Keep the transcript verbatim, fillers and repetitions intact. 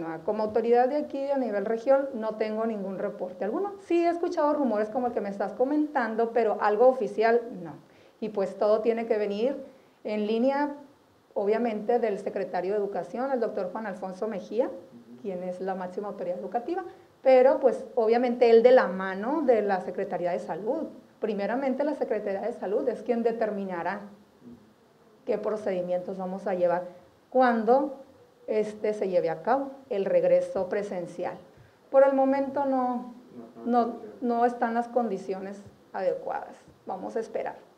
Como autoridad de aquí a nivel región no tengo ningún reporte alguno. Sí he escuchado rumores como el que me estás comentando, pero algo oficial no. Y pues todo tiene que venir en línea, obviamente, del secretario de Educación, el doctor Juan Alfonso Mejía, quien es la máxima autoridad educativa, pero pues obviamente él de la mano de la Secretaría de Salud. Primeramente la Secretaría de Salud es quien determinará qué procedimientos vamos a llevar cuando este se lleve a cabo el regreso presencial. Por el momento no, no, no están las condiciones adecuadas. Vamos a esperar.